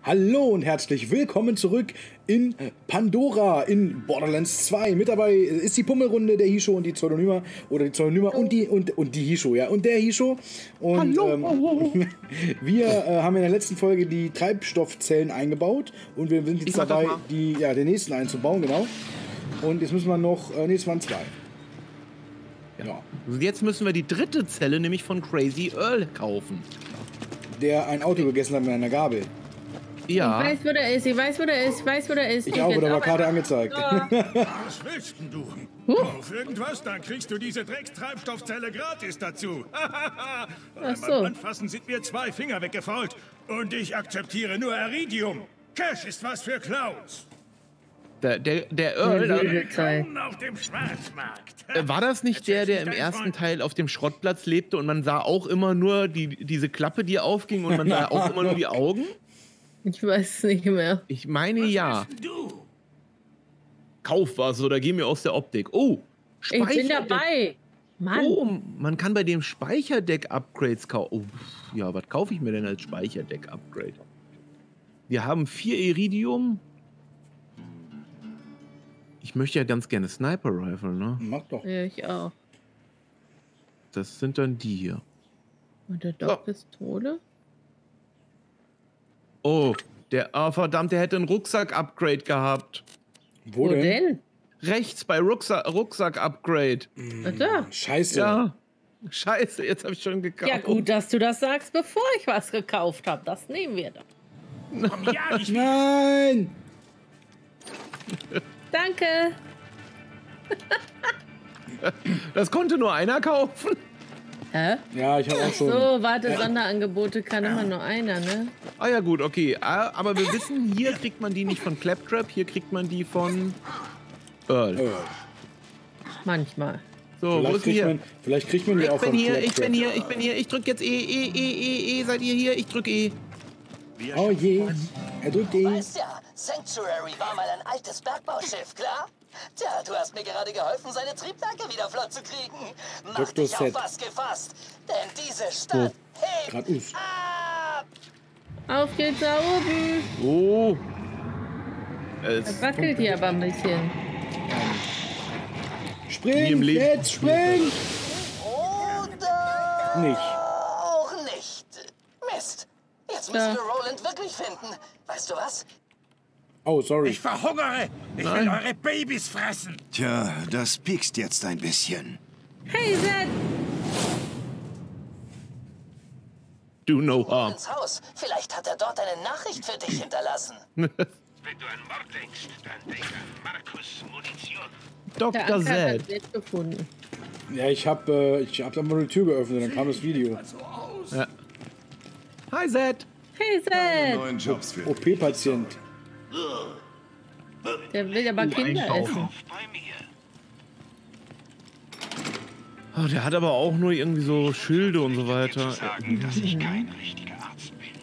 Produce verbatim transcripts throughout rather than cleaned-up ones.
Hallo und herzlich willkommen zurück in Pandora in Borderlands zwei. Mit dabei ist die Pummelrunde, der Hisho und die Pseudonyma oder die Pseudonyma und die und, und die Hisho, ja, und der Hisho. Und Hallo. Ähm, wir äh, haben in der letzten Folge die Treibstoffzellen eingebaut und wir sind jetzt dabei, die ja den nächsten einzubauen, genau. Und jetzt müssen wir noch, äh, nee, es waren zwei. Ja. Ja. Jetzt müssen wir die dritte Zelle, nämlich von Crazy Earl, kaufen. Der ein Auto gegessen hat mit einer Gabel. Ja. Ich weiß, wo der ist, ich weiß, wo der ist, ich weiß, wo der ist. Ich, ich auch, da war gerade angezeigt. Was willst denn du? Huh? Auf irgendwas, dann kriegst du diese Dreckstreibstoffzelle gratis dazu. Ach so. Beim Anfassen sind mir zwei Finger weggefault. Und ich akzeptiere nur Iridium. Cash ist was für Clowns. Der, der, der Earl, der, auf dem Schwarzmarkt. War das nicht der, der im ersten Teil auf dem Schrottplatz lebte und man sah auch immer nur die, diese Klappe, die aufging und man sah auch immer nur die Augen? Ich weiß es nicht mehr. Ich meine, was ja. Du? Kauf was oder geh mir aus der Optik. Oh, ich bin dabei. Mann. Oh, man kann bei dem Speicherdeck-Upgrades kaufen. Oh, ja, was kaufe ich mir denn als Speicherdeck-Upgrade? Wir haben vier Iridium. Ich möchte ja ganz gerne Sniper-Rifle, ne? Mach doch. Ja, ich auch. Das sind dann die hier. Und der Doppistole? Oh, der, oh, verdammt, der hätte ein Rucksack-Upgrade gehabt. Wo, Wo denn? denn? Rechts bei Rucksack-Upgrade. Ach da. Scheiße. Ja. Scheiße, jetzt habe ich schon gekauft. Ja, gut, dass du das sagst, bevor ich was gekauft habe. Das nehmen wir doch. Komm, ja, ich Nein! Danke. Das konnte nur einer kaufen. Hä? Ja, ich habe auch schon. So, warte, Sonderangebote kann immer nur einer, ne? Ah ja gut, okay. Aber wir wissen, hier kriegt man die nicht von Claptrap, hier kriegt man die von Earl. Äh, Manchmal. So, wo vielleicht, ist kriegt hier? man, vielleicht kriegt man die Ich auch bin von hier, ich Claptrap. bin hier, ich bin hier. Ich drück jetzt E, E, E, E, E. Seid ihr hier? Ich drück E. Oh je, er drückt E. Weißt ja, Sanctuary war mal ein altes Bergbauschiff, klar? Tja, du hast mir gerade geholfen, seine Triebwerke wieder flott zu kriegen. Mach Doktor dich Set. auf was gefasst, denn diese Stadt Oh, hebt grad us. ab. Auf geht's da oben. Oh. Das Es wackelt hier aber ein bisschen. Nie im Spring, Leben. jetzt spring! Oder Nicht. auch nicht. Mist, jetzt müssen Ja. wir Roland wirklich finden. Weißt du was? Oh, sorry. Ich verhungere. Ich will eure Babys fressen. Tja, das piekst jetzt ein bisschen. Hey, Zed! do no harm. Ins Haus. Vielleicht hat er dort eine Nachricht für dich hinterlassen. Wenn du an Mord denkst, dann denk an Markus Munition. Der Doktor Anker hat Z. Zed gefunden. Ja, ich hab, äh, ich hab einfach nur die Tür geöffnet, dann kam das Video. Ja. Hi Z. Hey, Zed! Neuen Jobs für O P-Patient. Der will aber Kinder essen. Bei mir. Oh, der hat aber auch nur irgendwie so Schilde und so weiter. Sagen, dass ich kein richtiger Arzt bin.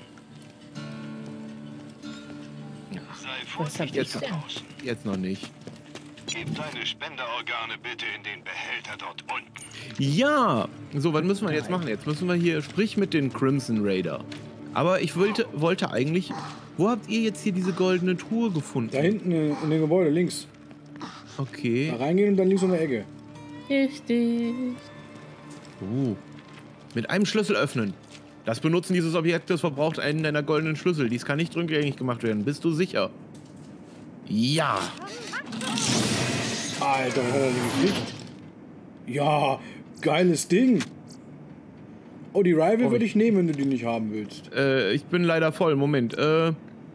Sei Was hab ich vorsichtig denn? draußen. Jetzt noch nicht. Gib deine Spenderorgane bitte in den Behälter dort unten. Ja! So, was müssen wir jetzt machen? Jetzt müssen wir hier, sprich mit den Crimson Raider. Aber ich wollte, wollte eigentlich... Wo habt ihr jetzt hier diese goldene Truhe gefunden? Da hinten in, in dem Gebäude, links. Okay. Da reingehen und dann links um die Ecke. Richtig. Oh. Mit einem Schlüssel öffnen. Das Benutzen dieses Objektes verbraucht einen deiner goldenen Schlüssel. Dies kann nicht rückgängig gemacht werden. Bist du sicher? Ja. Alter, was hat er denn gekriegt? Ja, geiles Ding. Oh, die Rival Oh, würde ich nehmen, wenn du die nicht haben willst. Äh, ich bin leider voll. Moment. Äh.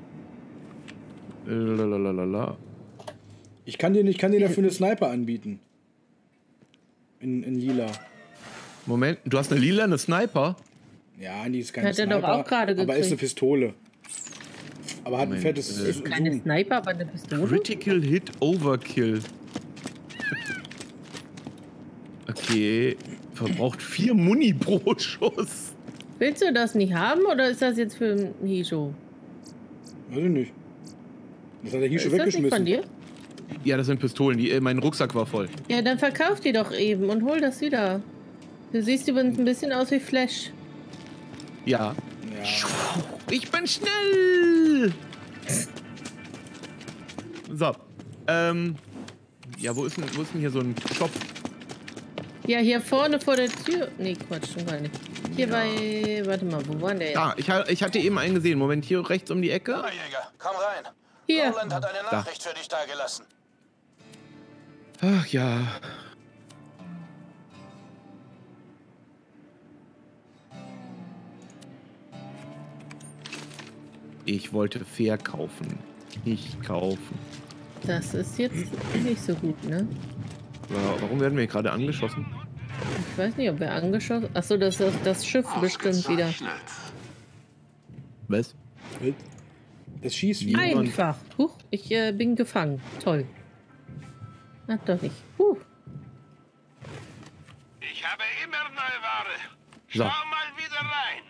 Lalalala. Ich kann dir, ich kann dir dafür eine Sniper anbieten. In, in lila. Moment. Du hast eine lilane Sniper? Ja, die ist keine Hat er Sniper, doch auch gerade aber ist eine gekriegt. Pistole. Aber hat ein Moment, fettes äh, Ist keine Zoom. Sniper, aber eine Pistole? Critical Hit Overkill. Okay. Verbraucht vier Muni pro Schuss. Willst du das nicht haben oder ist das jetzt für ein Hisho? Weiß ich nicht. Das hat er hier Ist schon das nicht von weggeschmissen. dir? Ja, das sind Pistolen. Die, äh, mein Rucksack war voll. Ja, dann verkauf die doch eben und hol das wieder. Du siehst übrigens ein bisschen aus wie Flash. Ja. Ich bin schnell! So. Ähm. Ja, wo ist denn, wo ist denn hier so ein Shop? Ja, hier vorne vor der Tür. Nee, Quatsch, schon gar nicht. Hier ja. bei. Warte mal, wo war der jetzt? Ah, ich, ich hatte eben einen gesehen. Moment, hier rechts um die Ecke. Jäger, komm rein. Hier. Roland hat eine Nachricht da. für dich dagelassen. Ach ja. Ich wollte verkaufen, nicht kaufen. Das ist jetzt nicht so gut, ne? Ja, warum werden wir gerade angeschossen? Ich weiß nicht, ob wir angeschossen... Achso, das ist das Schiff bestimmt wieder. Was? Das schießt wie einfach. Huch, ich äh, bin gefangen. Toll. Na doch nicht. Huh. Ich habe immer neue Ware. Schau So. mal wieder rein.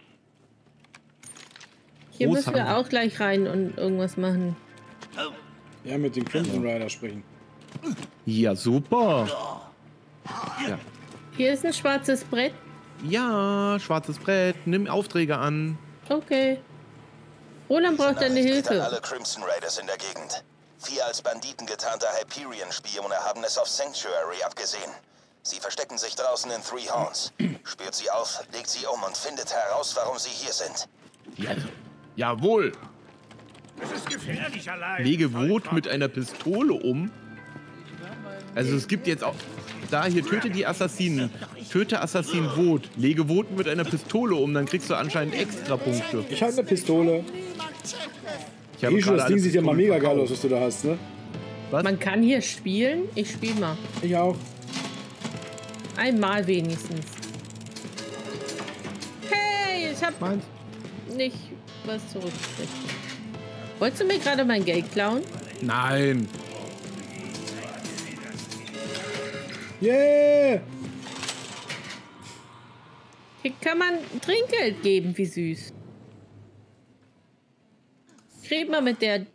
Hier müssen wir Großhandel. auch gleich rein und irgendwas machen. Ja, mit dem Crimson Rider sprechen. Ja, super. Ja. Hier ist ein schwarzes Brett. Ja, schwarzes Brett, nimm Aufträge an. Okay. Roland braucht deine Nachricht geht an Hilfe. alle Crimson Raiders in der Gegend. Vier als Banditen getarnte Hyperion-Spione haben es auf Sanctuary abgesehen. Sie verstecken sich draußen in Three Horns. Spürt sie auf, legt sie um und findet heraus, warum sie hier sind. Ja. Jawohl. Es ist gefährlich allein. Lege Wut mit einer Pistole um. Also es gibt jetzt auch... Da, hier, töte die Assassinen. Töte Assassin Wut. Lege Wut mit einer Pistole um, dann kriegst du anscheinend extra Punkte. Ich habe eine Pistole. Ich habe Hey, gerade das alle Ding sieht ja mal Pistolen mega geil verkauft. aus, was du da hast, ne? Was? Man kann hier spielen. Ich spiele mal. Ich auch. Einmal wenigstens. Hey, ich hab Meins? nicht was zurückgekriegt. Wolltest du mir gerade mein Geld klauen? Nein. Yeah! Hier kann man Trinkgeld geben, wie süß. Red mal mit der.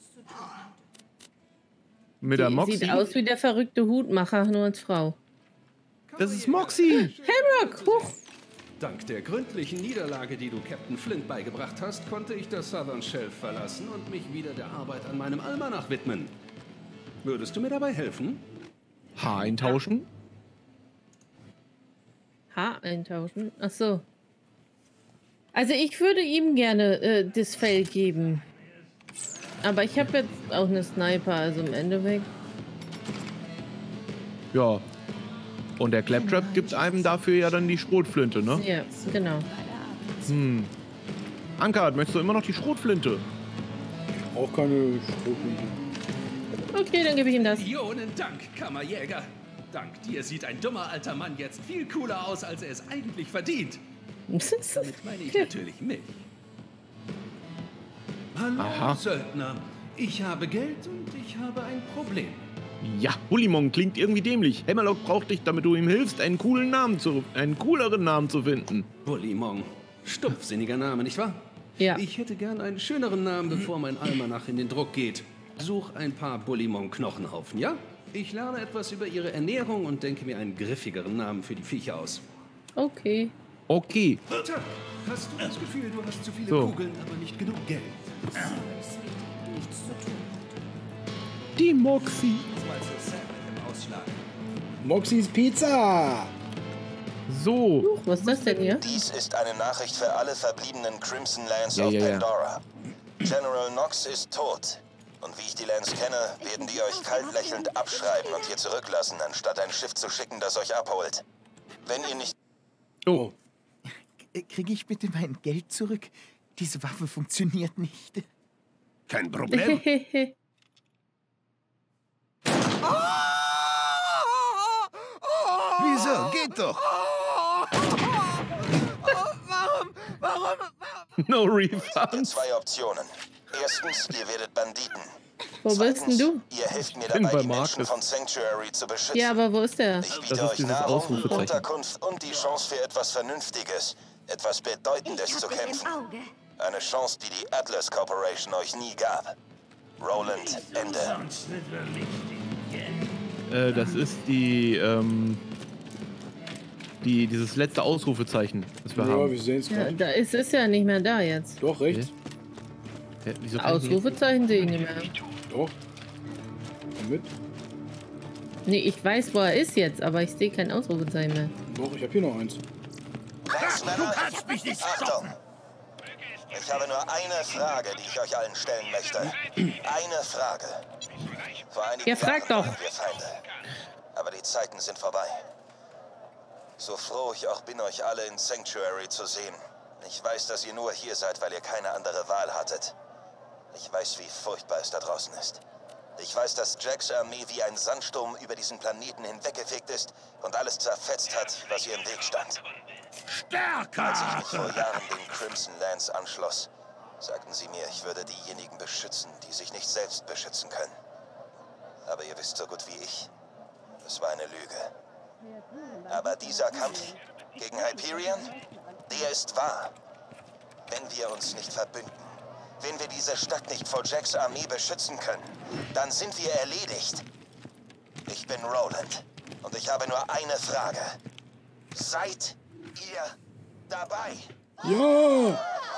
Mit der Die Moxie? sieht aus wie der verrückte Hutmacher, nur als Frau. Das ist Moxie. Hamrock, huch! Dank der gründlichen Niederlage, die du Captain Flint beigebracht hast, konnte ich das Southern Shelf verlassen und mich wieder der Arbeit an meinem Almanach widmen. Würdest du mir dabei helfen? Haar eintauschen? Haar eintauschen? Ach so. Also ich würde ihm gerne äh, das Fell geben. Aber ich habe jetzt auch eine Sniper, also im Endeffekt. Ja. Und der Claptrap gibt einem dafür ja dann die Schrotflinte, ne? Ja, genau. Hm. Ankert, möchtest du immer noch die Schrotflinte? Auch keine Schrotflinte. Okay, dann gebe ich ihm das. Millionen Dank, Kammerjäger. Dank dir sieht ein dummer alter Mann jetzt viel cooler aus, als er es eigentlich verdient. Damit meine ich natürlich mich. Hallo, Aha. Söldner. Ich habe Geld und ich habe ein Problem. Ja, Bullymong klingt irgendwie dämlich. Hammerlock braucht dich, damit du ihm hilfst, einen coolen Namen zu, einen cooleren Namen zu finden. Bullymong. Stumpfsinniger Name, nicht wahr? Ja. Ich hätte gern einen schöneren Namen, bevor mein Almanach in den Druck geht. Such ein paar Bullymong-Knochenhaufen, ja? Ich lerne etwas über ihre Ernährung und denke mir einen griffigeren Namen für die Viecher aus. Okay. Okay. Tja, hast du das Gefühl, du hast zu viele So. Kugeln, aber nicht genug Geld? Die Moxie. Moxies Pizza! So. Huch, was ist das denn hier? Dies ist eine Nachricht für alle verbliebenen Crimson Lands Ja, auf ja, ja. Pandora. General Knox ist tot. Und wie ich die Lands kenne, werden die euch kalt lächelnd abschreiben und hier zurücklassen, anstatt ein Schiff zu schicken, das euch abholt. Wenn ihr nicht... Oh. Kriege ich bitte mein Geld zurück? Diese Waffe funktioniert nicht. Kein Problem. Wieso? Geht doch. No Ihr habt refund. zwei Optionen. Erstens, ihr werdet Banditen. Wo bist denn Zweitens, du? ihr helft mir bin dabei, bei die Menschen Marcus. von Sanctuary zu beschützen. Ja, aber wo ist der? Ich biete Das ist euch dieses Nahrung, Ausrufezeichen. Unterkunft und die Chance für etwas Vernünftiges, etwas Bedeutendes zu kämpfen. Eine Chance, die die Atlas Corporation euch nie gab. Roland, Ende. Äh, das ist die, ähm... Die, dieses letzte Ausrufezeichen, das wir Ja, haben. wir sehen es Ja, gerade. da ist es ja nicht mehr da jetzt. Doch, rechts. Ja, wieso kann ich nicht- Ausrufezeichen sehe ich nicht mehr. Doch. Komm mit. Nee, ich weiß, wo er ist jetzt, aber ich sehe kein Ausrufezeichen mehr. Doch, ich habe hier noch eins. Links, Männer. Du kannst mich nicht Achtung! stoppen! Ich habe nur eine Frage, die ich euch allen stellen möchte. Eine Frage. Vor einigen Ja, frag Jahren doch. waren wir Feinde. Aber die Zeiten sind vorbei. So froh ich auch bin, euch alle in Sanctuary zu sehen. Ich weiß, dass ihr nur hier seid, weil ihr keine andere Wahl hattet. Ich weiß, wie furchtbar es da draußen ist. Ich weiß, dass Jacks Armee wie ein Sandsturm über diesen Planeten hinweggefegt ist und alles zerfetzt hat, was ihr im Weg stand. Stärker! Als ich mich vor Jahren den Crimson Lance anschloss, sagten sie mir, ich würde diejenigen beschützen, die sich nicht selbst beschützen können. Aber ihr wisst so gut wie ich, es war eine Lüge. Aber dieser Kampf gegen Hyperion, der ist wahr. Wenn wir uns nicht verbünden, wenn wir diese Stadt nicht vor Jacks Armee beschützen können, dann sind wir erledigt. Ich bin Roland und ich habe nur eine Frage. Seid ihr dabei? Ja!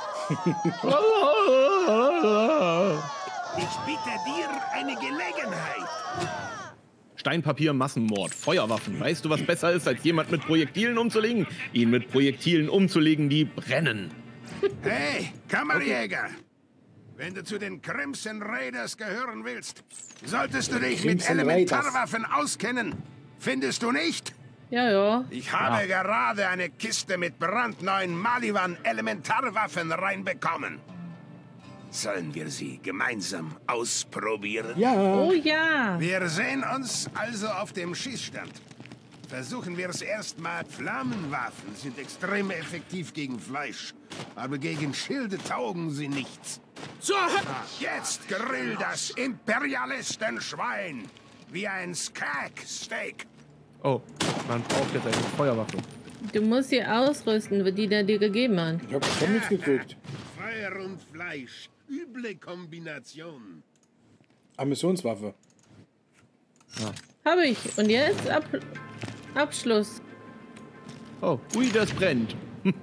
Ich biete dir eine Gelegenheit. Steinpapier, Massenmord, Feuerwaffen. Weißt du, was besser ist, als jemand mit Projektilen umzulegen? Ihn mit Projektilen umzulegen, die brennen. Hey, Kammerjäger! Wenn du zu den Crimson Raiders gehören willst, solltest du dich mit Crimson Elementarwaffen auskennen. Findest du nicht? Ja, ja. Ich habe gerade eine Kiste mit brandneuen Maliwan Elementarwaffen reinbekommen. Sollen wir sie gemeinsam ausprobieren? Ja! Oh ja. Wir sehen uns also auf dem Schießstand. Versuchen wir es erstmal. Flammenwaffen sind extrem effektiv gegen Fleisch, aber gegen Schilde taugen sie nichts. So, jetzt grill das Imperialistenschwein wie ein Skag-Steak. Oh, man braucht jetzt eine Feuerwaffe. Du musst sie ausrüsten, die der dir gegeben hat. Ich hab schon nichts gekriegt. Feuer und Fleisch, üble Kombination. Ammissionswaffe. Habe ich. Und jetzt Ab Abschluss. Oh, ui, das brennt.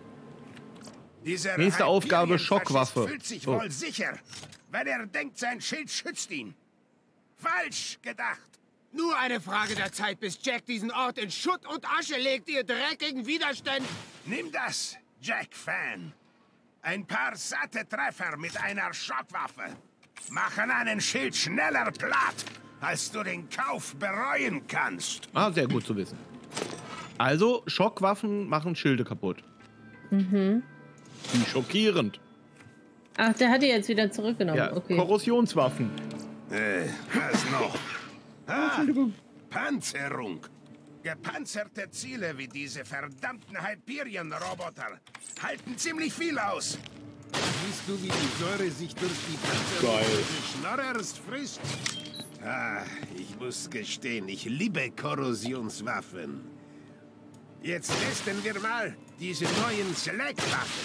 Dieser Nächste Aufgabe, Hyperion-Faschist Schockwaffe. Fühlt sich Oh. wohl sicher, weil er denkt, sein Schild schützt ihn. Falsch gedacht. Nur eine Frage der Zeit, bis Jack diesen Ort in Schutt und Asche legt, ihr dreckigen Widerstände. Nimm das, Jack-Fan. Ein paar satte Treffer mit einer Schockwaffe machen einen Schild schneller platt, als du den Kauf bereuen kannst. Ah, sehr gut zu wissen. Also, Schockwaffen machen Schilde kaputt. Mhm. Wie schockierend. Ach, der hat die jetzt wieder zurückgenommen. Ja, Okay. Korrosionswaffen. Äh, was noch? Ah, Panzerung. Gepanzerte Ziele wie diese verdammten Hyperion-Roboter halten ziemlich viel aus. Siehst du, wie die Säure sich durch die Panzerung Geil. des Schnorrers frisst? Ah, ich muss gestehen, ich liebe Korrosionswaffen. Jetzt testen wir mal diese neuen Select-Waffen.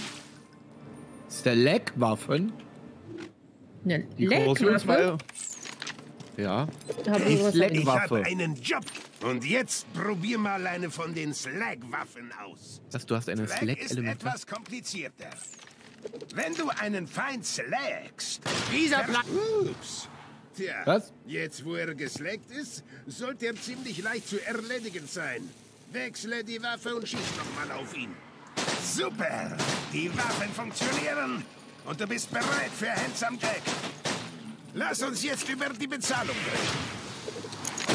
Select-Waffen? Eine Die Leckwaffe? Korrosionswaffe? Ja. Hab Die ich was- Slack- Ich Waffe. habe einen Job. Und jetzt probier mal eine von den Slag-Waffen aus. Was, du hast eine Slag ist Slack-Element? etwas komplizierter. Wenn du einen Feind slagst... Dieser ver- Pla Ups. Tja, Was? jetzt wo er geslagt ist, sollte er ziemlich leicht zu erledigen sein. Wechsle die Waffe und schieß nochmal auf ihn. Super! Die Waffen funktionieren und du bist bereit für Handsome Jack. Lass uns jetzt über die Bezahlung reden.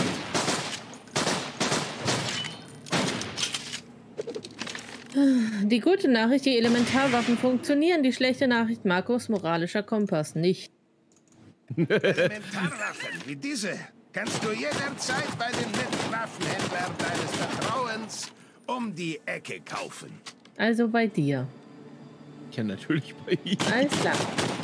Die gute Nachricht, die Elementarwaffen funktionieren. Die schlechte Nachricht, Markus moralischer Kompass nicht. Elementarwaffen wie diese kannst du jederzeit bei dem netten Waffenhändler deines Vertrauens um die Ecke kaufen. Also bei dir. Ja, natürlich bei ihm. Alles klar.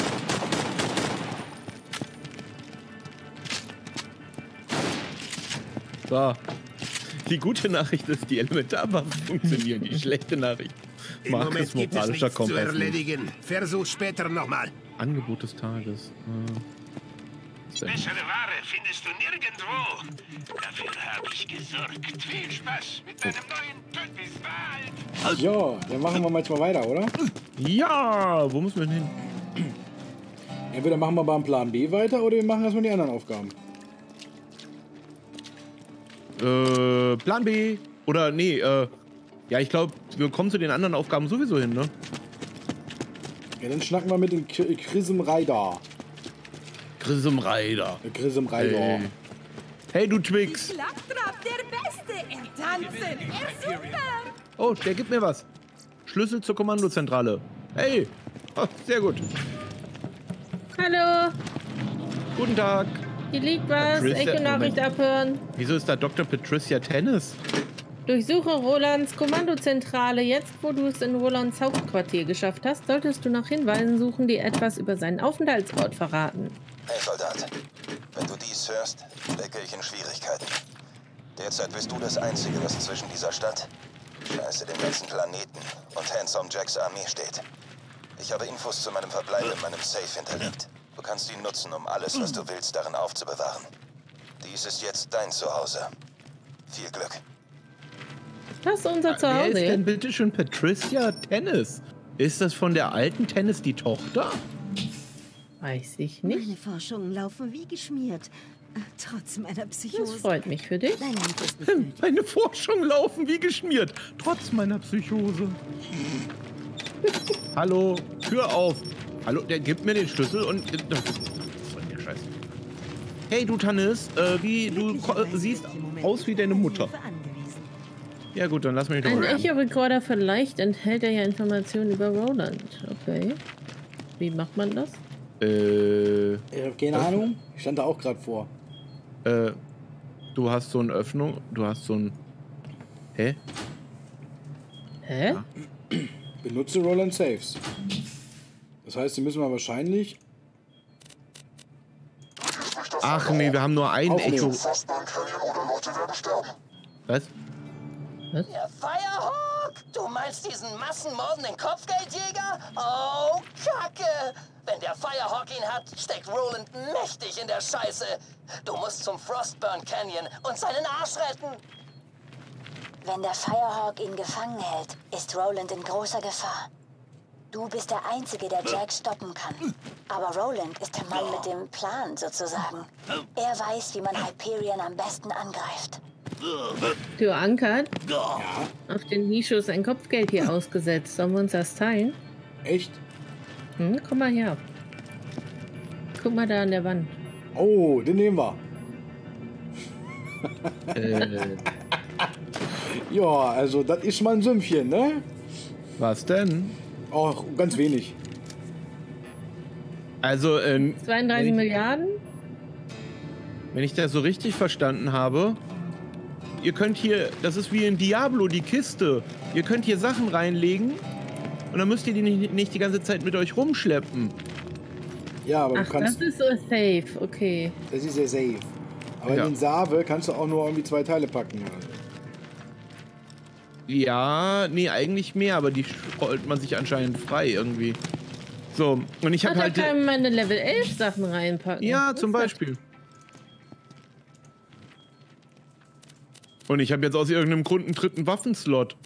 So. Die gute Nachricht ist, die Elementarwaffen funktionieren. Die schlechte Nachricht. Im Markus Moment gibt es moralischer nichts zu Kompass nicht. erledigen. Versuch später nochmal. Angebot des Tages. Äh. Bessere Ware findest du nirgendwo. Dafür habe ich gesorgt. Viel Spaß mit deinem neuen Tötungswald. Ja, dann machen wir manchmal weiter, oder? Ja, wo müssen wir denn hin? Entweder machen wir beim Plan B weiter oder wir machen erstmal die anderen Aufgaben. Äh, Plan B. Oder, nee, äh, ja, ich glaube, wir kommen zu den anderen Aufgaben sowieso hin, ne? Ja, dann schnacken wir mit dem Chrism Rider. Chrism Rider. Der Chrism Rider. Hey. Hey, du Twix. Klapptrap, der Beste im Tanzen. Er ist super. Oh, der gibt mir was. Schlüssel zur Kommandozentrale. Hey. Oh, sehr gut. Hallo. Guten Tag. Hier liegt was. Patricia, Echo Nachricht Moment. abhören. Wieso ist da Doktor Patricia Tennis? Durchsuche Rolands Kommandozentrale. Jetzt, wo du es in Rolands Hauptquartier geschafft hast, solltest du nach Hinweisen suchen, die etwas über seinen Aufenthaltsort verraten. Hey Soldat, wenn du dies hörst, stecke ich in Schwierigkeiten. Derzeit bist du das Einzige, das zwischen dieser Stadt, scheiße dem ganzen Planeten und Handsome Jacks Armee steht. Ich habe Infos zu meinem Verbleib in meinem Safe hinterlegt. Du kannst ihn nutzen, um alles, was du willst, darin aufzubewahren. Dies ist jetzt dein Zuhause. Viel Glück. Das ist unser Wer Zuhause. ist denn bitte schon Patricia Tennis? Ist das von der alten Tennis die Tochter? Weiß ich nicht. Meine Forschungen laufen wie geschmiert. Trotz meiner Psychose. Das freut mich für dich. Dein Lied ist nicht nötig. Meine Forschungen laufen wie geschmiert, trotz meiner Psychose. Hallo, Tür auf. Hallo, der gibt mir den Schlüssel und... Was soll der Scheiß? Hey, du Tannis, äh, wie, du ko- siehst aus wie deine Mutter. Ja gut, dann lass mich doch Ein mal. Echo-Recorder, vielleicht enthält er ja Informationen über Roland. Okay. Wie macht man das? Äh, Ich habe keine Ahnung. Ich stand da auch gerade vor. äh, du hast so eine Öffnung, du hast so ein... Hä? Hä? Ja. Benutze Roland Saves. Das heißt, die müssen wir wahrscheinlich... Ach nee, wir haben nur ein Aufnehmen. Echo. Was? Was? Der Firehawk? Du meinst diesen massenmordenden Kopfgeldjäger? Oh, Kacke! Wenn der Firehawk ihn hat, steckt Roland mächtig in der Scheiße. Du musst zum Frostburn Canyon und seinen Arsch retten. Wenn der Firehawk ihn gefangen hält, ist Roland in großer Gefahr. Du bist der Einzige, der Jack stoppen kann. Aber Roland ist der Mann mit dem Plan, sozusagen. Er weiß, wie man Hyperion am besten angreift. Du ankert? Ja. Auf den Nischus ein Kopfgeld hier ausgesetzt. Sollen wir uns das teilen? Echt? Hm, komm mal her. Guck mal da an der Wand. Oh, den nehmen wir. Äh, Ja, also das ist mal ein Sümpfchen, ne? was denn? Auch ganz wenig. Also, ähm, zweiunddreißig Milliarden? wenn ich das so richtig verstanden habe, ihr könnt hier, das ist wie in Diablo, die Kiste. Ihr könnt hier Sachen reinlegen und dann müsst ihr die nicht, nicht die ganze Zeit mit euch rumschleppen. Ja, aber Ach, du kannst... das ist so safe. Okay. Das ist ja safe. Aber Ja. in den Save kannst du auch nur irgendwie zwei Teile packen. Also. Ja, nee, eigentlich mehr, aber die rollt man sich anscheinend frei irgendwie. So, und ich Ach, habe da halt... kann man meine Level elf Sachen reinpacken. Ja, Was zum ist das? Beispiel. Und ich habe jetzt aus irgendeinem Grund einen dritten Waffenslot.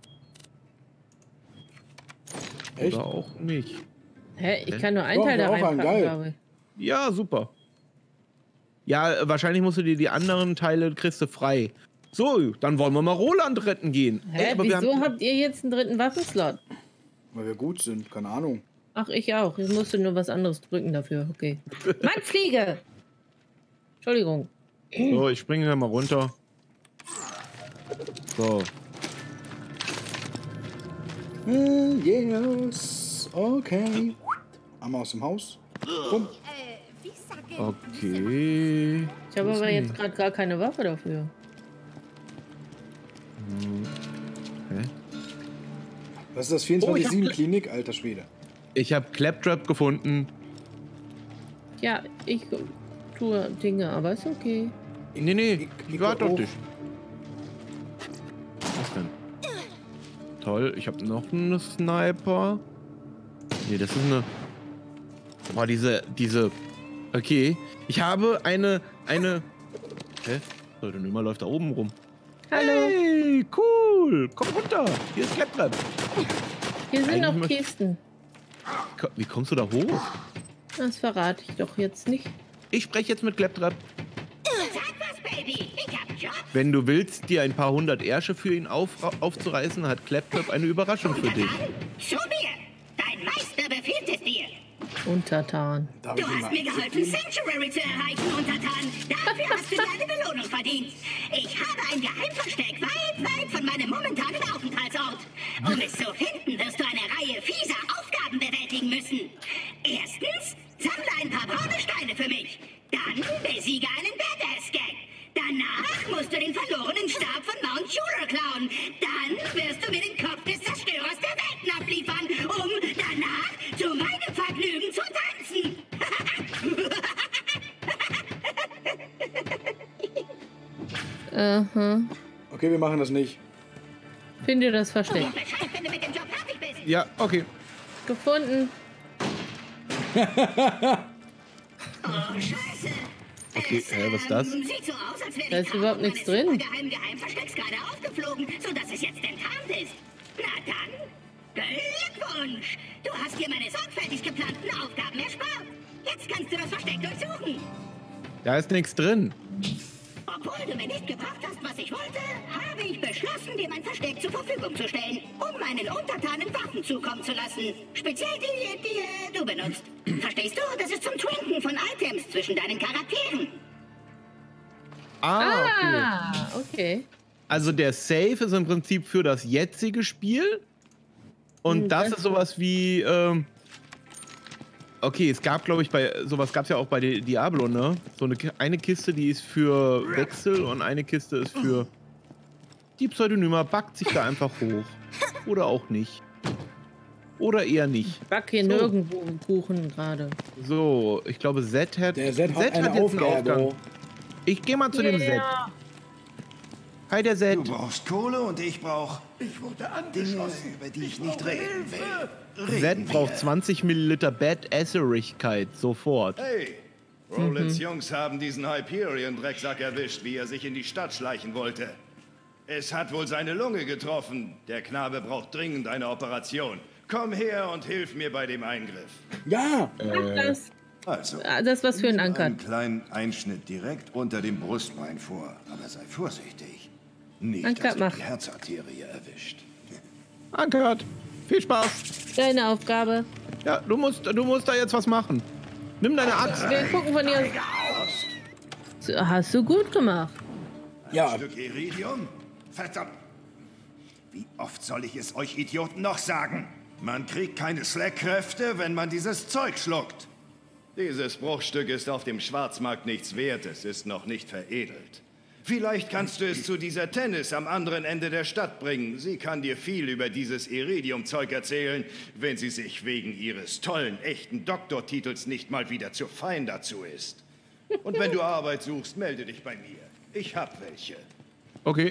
Echt? Oder auch nicht. Hä? Ich kann nur einen Doch, Teil da auch einen, reinpacken, geil. glaube ich. Ja, super. Ja, wahrscheinlich musst du dir die anderen Teile kriegst du frei. So, dann wollen wir mal Roland retten gehen. Hä? Ey, aber wir Wieso haben, habt ihr jetzt einen dritten Waffenslot? Weil wir gut sind, keine Ahnung. Ach, ich auch. Ich musste nur was anderes drücken dafür. Okay. Mann, Fliege! Entschuldigung. so, ich springe da mal runter. So. Äh, yes. Okay. Einmal aus dem Haus. Bumm. Okay. Ich habe aber jetzt gerade gar keine Waffe dafür. Hä? Das ist das Oh, vierundzwanzig ich hab- sieben Klinik, alter Schwede. Ich habe Claptrap gefunden. Ja, ich tue Dinge, aber ist okay. Nee, nee, Ich- ich ich warte auch. auf dich. Was denn? Toll, ich habe noch einen Sniper. Nee, das ist eine... Boah, diese, diese Okay. Ich habe eine, eine... Hä? Pseudonymer läuft da oben rum. Hallo. Hey, cool. Komm runter. Hier ist Claptrap. Hier sind Eigentlich noch möcht- Kisten. Ko- Wie kommst du da hoch? Das verrate ich doch jetzt nicht. Ich spreche jetzt mit Claptrap. Sag was, Baby. Ich hab Job. Wenn du willst, dir ein paar hundert Ärsche für ihn auf, aufzureißen, hat Claptrap eine Überraschung für dich. Zu mir. Dein Meister befiehlt es dir. Untertan. Du hast mir geholfen, Sanctuary zu erreichen, Untertan. Dafür hast du dir eine Belohnung verdient. Ich habe ein Geheimversteck weit, weit von meinem momentanen Aufenthaltsort. Um es zu finden, wirst du eine Reihe fieser Aufgaben bewältigen müssen. Erstens, sammle ein paar braune Steine für mich. Dann besiege einen Badass-Gang. Danach musst du den verlorenen Stab von Mount Jura klauen. Dann wirst du mir den Kopf des Zerstörers der Welten abliefern, um danach zu meinem Vergnügen zu tanzen. Aha. Okay, wir machen das nicht. Finde das Versteck. Ja, okay. Gefunden. Oh, Scheiße. Okay, hä, was ist das? Sieht so aus, als wäre Da ist überhaupt nichts drin. Geheim Geheimverstecks gerade aufgeflogen, sodass es jetzt enttarnt ist. Na dann, Glückwunsch! Du hast dir meine sorgfältig geplanten Aufgaben erspart. Jetzt kannst du das Versteck durchsuchen. Da ist nichts drin. Obwohl du mir nicht gebracht hast, was ich wollte, habe ich beschlossen, dir mein Versteck zur Verfügung zu stellen, um meinen Untertanen Waffen zukommen zu lassen. Speziell die, die äh, du benutzt. Verstehst du? Das ist zum Trinken von Items zwischen deinen Charakteren. Ah, okay. Ah, okay. Also der Save ist im Prinzip für das jetzige Spiel. Und Hm, das das- ist sowas wie... Ähm okay, es gab, glaube ich, bei sowas gab es ja auch bei Di- Diablo, ne? So eine, Ki- eine Kiste, die ist für Wechsel und eine Kiste ist für... Die Pseudonyma backt sich da einfach hoch. Oder auch nicht. Oder eher nicht. Ich back hier So. nirgendwo einen Kuchen gerade. So, ich glaube, Z hat... Der Z hat Z eine jetzt einen Aufgabe. Aufgang. Ich gehe mal zu dem Z. Yeah. Hi, der Z. Du brauchst Kohle und ich brauch Ich wurde Dinge, angeschossen. über die ich nicht reden will. Z braucht zwanzig Milliliter Bad-Esserigkeit sofort. Hey, Mhm. Rolands Jungs haben diesen Hyperion-Drecksack erwischt, wie er sich in die Stadt schleichen wollte. Es hat wohl seine Lunge getroffen. Der Knabe braucht dringend eine Operation. Komm her und hilf mir bei dem Eingriff. Ja! Das, Also, ah, das ist was für ein nimm Anker. einen kleinen Einschnitt direkt unter dem Brustbein vor. Aber sei vorsichtig. Nicht, Ankert dass du macht. die Herzarterie erwischt. Ankert, viel Spaß. Deine Aufgabe. Ja, du musst, du musst da jetzt was machen. Nimm deine Axt. Wir gucken von hier. Hast du gut gemacht. Ja. Ein Stück Iridium? Verdammt. Wie oft soll ich es euch Idioten noch sagen? Man kriegt keine Slack-Kräfte, wenn man dieses Zeug schluckt. Dieses Bruchstück ist auf dem Schwarzmarkt nichts wert. Es ist noch nicht veredelt. Vielleicht kannst du es zu dieser Tennis am anderen Ende der Stadt bringen. Sie kann dir viel über dieses Iridium-Zeug erzählen, wenn sie sich wegen ihres tollen, echten Doktortitels nicht mal wieder zu fein dazu ist. Und wenn du Arbeit suchst, melde dich bei mir. Ich hab welche. Okay.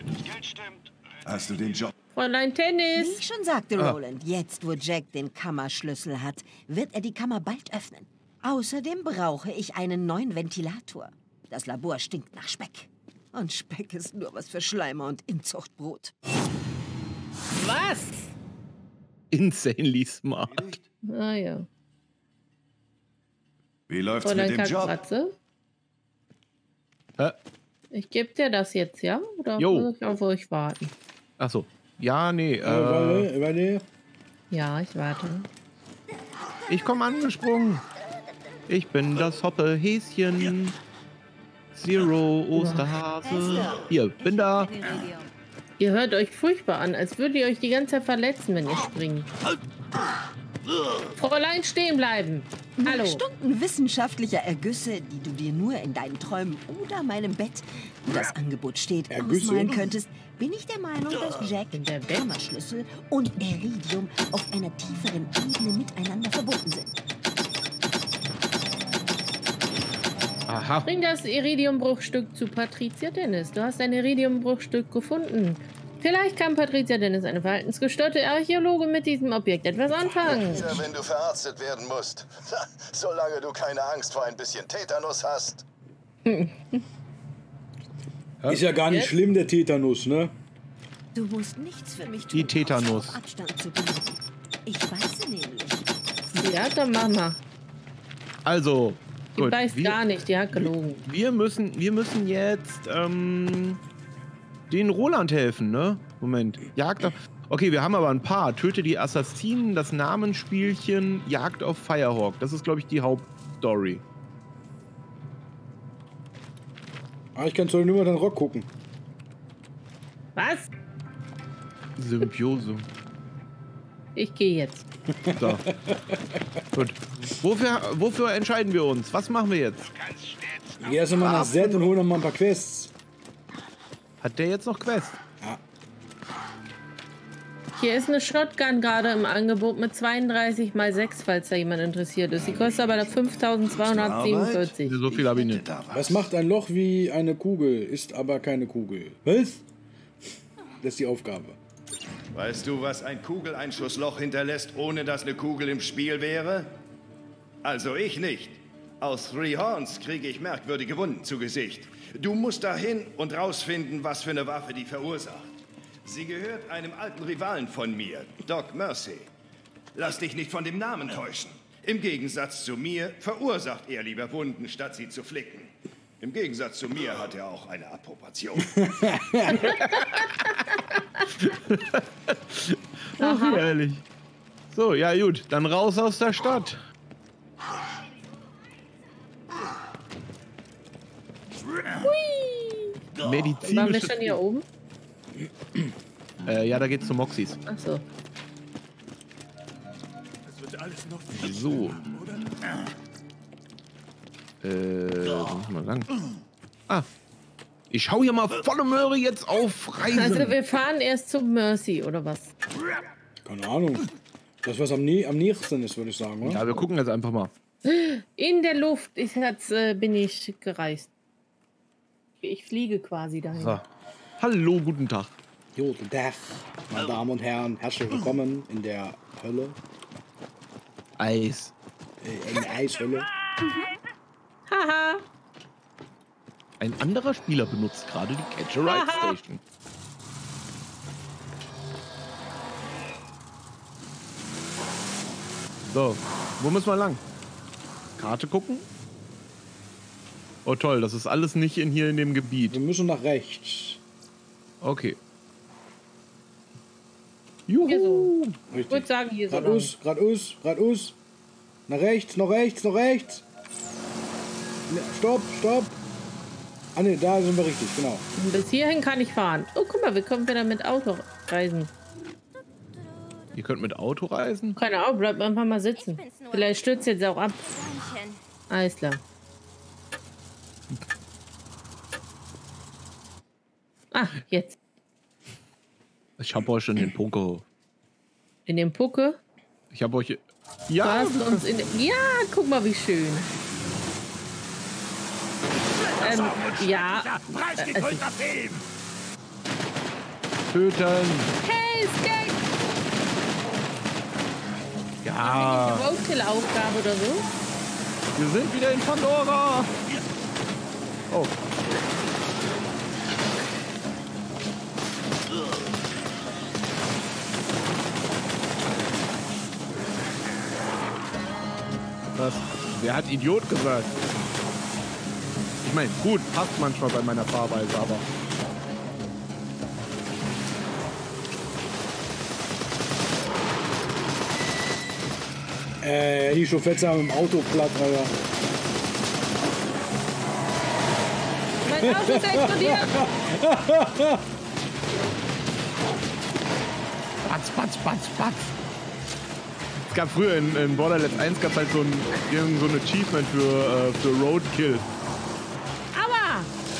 Hast du den Job? Fräulein Wie Tennis. ich schon sagte, Ah. Roland, jetzt wo Jack den Kammerschlüssel hat, wird er die Kammer bald öffnen. Außerdem brauche ich einen neuen Ventilator. Das Labor stinkt nach Speck. Und Speck ist nur was für Schleimer und Inzuchtbrot. Was? Insanely smart. Ah ja. Wie läuft's Fräulein mit dem Job? Kackratze. Hä? Ich gebe dir das jetzt, ja? Oder Jo. muss ich auf euch warten? Achso. Ja, nee. Äh, warte, Äh, warte. Ja, ich warte. ich komme angesprungen. Ich bin das Hoppe-Häschen. Zero Osterhase. Hier, bin da. Ihr hört euch furchtbar an, als würdet ihr euch die ganze Zeit verletzen, wenn ihr springt. Fräulein, stehen bleiben. Nach Hallo. Stunden wissenschaftlicher Ergüsse, die du dir nur in deinen Träumen oder meinem Bett, wo das Angebot steht, Ergüsse? ausmalen könntest, bin ich der Meinung, dass Jack, der Kammerschlüssel und Iridium auf einer tieferen Ebene miteinander verbunden sind. Aha. Bring das Iridiumbruchstück zu Patricia Dennis. Du hast ein Iridiumbruchstück gefunden. Vielleicht kann Patricia Dennis, eine verhaltensgestörte Archäologe, mit diesem Objekt etwas anfangen. Ja, wenn du verarztet werden musst. Solange du keine Angst vor ein bisschen Tetanus hast. Ist ja gar nicht schlimm, der Tetanus, ne? Du musst nichts für mich tun, Die Tetanus. auf Abstand zu bleiben. Ich weiß nämlich. Ja, dann mach mal. Also, Die gut. weiß wir, gar nicht, die hat gelogen. Wir müssen, wir müssen jetzt ähm, den Roland helfen, ne? Moment. Jagd auf... Okay, wir haben aber ein paar. Töte die Assassinen, das Namensspielchen, Jagd auf Firehawk. Das ist, glaube ich, die Hauptstory. Ah, ich kann zwar nur mal den Rock gucken. Was? Symbiose. Ich gehe jetzt. So. Gut. Wofür, wofür entscheiden wir uns? Was machen wir jetzt? Ich geh erst mal nach Zed und hol noch mal ein paar Quests. Hat der jetzt noch Quest? Ja. Hier ist eine Shotgun gerade im Angebot mit zweiunddreißig mal sechs, falls da jemand interessiert ist. Die kostet aber fünftausendzweihundertsiebenundvierzig. So viel habe ich nicht. Was macht ein Loch wie eine Kugel, ist aber keine Kugel? Was? Das ist die Aufgabe. Weißt du, was ein Kugeleinschussloch hinterlässt, ohne dass eine Kugel im Spiel wäre? Also ich nicht. Aus Three Horns kriege ich merkwürdige Wunden zu Gesicht. Du musst dahin und rausfinden, was für eine Waffe die verursacht. Sie gehört einem alten Rivalen von mir, Doc Mercy. Lass dich nicht von dem Namen täuschen. Im Gegensatz zu mir verursacht er lieber Wunden, statt sie zu flicken. Im Gegensatz zu mir hat er auch eine Approbation. Ach, ehrlich. So, ja gut, dann raus aus der Stadt. Hui. Medizinische... Waren wir schon hier oben? Äh, ja, da geht's zu Moxis. Ach so. So. Äh, wo muss man lang? Ah. Ich schau hier mal volle Möhre jetzt auf Reisen. Also wir fahren erst zum Mercy, oder was? Keine Ahnung. Das, was am, nä am nächsten ist, würde ich sagen, oder? Ja, wir gucken jetzt einfach mal. In der Luft ich hat's, äh, bin ich gereist. Ich fliege quasi dahin. So. Hallo, guten Tag. Guten Tag, meine Damen und Herren. Herzlich willkommen in der Hölle. Eis. Äh, in der Eishölle. Haha. Ein anderer Spieler benutzt gerade die Catch-A-Ride Station. So, wo müssen wir lang? Karte gucken? Oh toll, das ist alles nicht in hier in dem Gebiet. Wir müssen nach rechts. Okay. Juhu. Hier so. Richtig. Ich würde sagen, hier so. Geradeaus, geradeaus, geradeaus. Nach rechts, noch rechts, noch rechts. Ne, stopp, stopp. Ah ne, da sind wir richtig, genau. Und bis hierhin kann ich fahren. Oh, guck mal, wir können wieder mit Auto reisen. Ihr könnt mit Auto reisen? Keine Ahnung, bleibt einfach mal sitzen. Vielleicht stürzt jetzt auch ab. Alles klar. Ah, jetzt. Ich hab euch in den Pucke. In dem Pucke? Ich hab euch... Du Ja! hast uns in ja, guck mal, wie schön. Ähm, ja. Äh, also, Töten! hey, Skate! Ja! Roadkill-Aufgabe oder so? Wir sind wieder in Pandora! Oh. Was? Wer hat Idiot gesagt? Ich meine, gut, passt manchmal bei meiner Fahrweise, aber... Äh, die schon fett im Auto platt, Alter. Mein Auto ist explodiert! Patz, patz, patz, patz! Es gab früher in, in Borderlands eins gab halt so ein, irgend so ein Achievement für, äh, für Roadkill. Aua!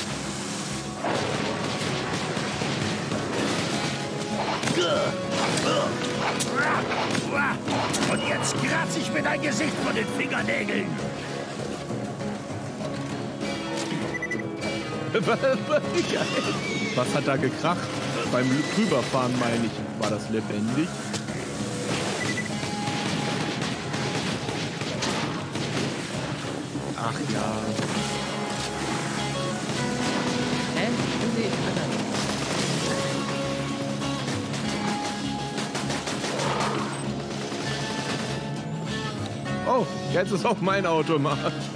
Und jetzt kratze ich mir dein Gesicht von den Fingernägeln. Was hat da gekracht? beim Drüberfahren, meine ich, war das lebendig. Ach ja. Hä? Sind Sie... Oh, jetzt ist auch mein Automat.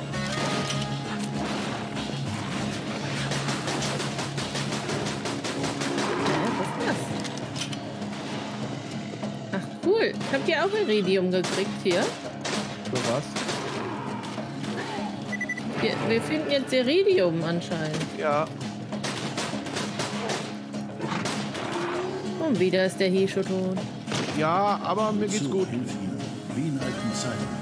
Ach cool, habt ihr auch Iridium gekriegt hier? Für was? Wir, wir finden jetzt Iridium anscheinend. Ja. Und wieder ist der Hisho tot. Ja, aber mir geht's gut. Wie in alten Zeiten.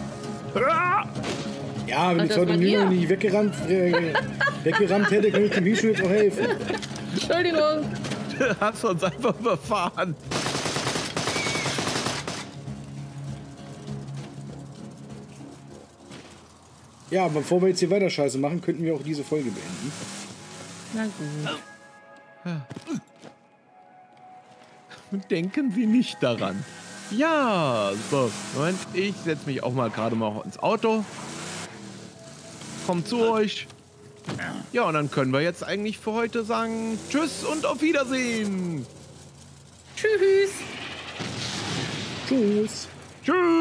Ja, wenn Ach, die das zweite war Nümer dir? nicht weggerannt, äh, weggerannt hätte, könnte ich dem Hisho jetzt auch helfen. Entschuldigung. Du hast uns einfach überfahren. Ja, aber bevor wir jetzt hier weiter Scheiße machen, könnten wir auch diese Folge beenden. Na gut. Denken Sie nicht daran. Ja, so, Moment, ich setze mich auch mal gerade mal ins Auto. Komm zu euch. Ja, und dann können wir jetzt eigentlich für heute sagen, tschüss und auf Wiedersehen. Tschüss. Tschüss. Tschüss.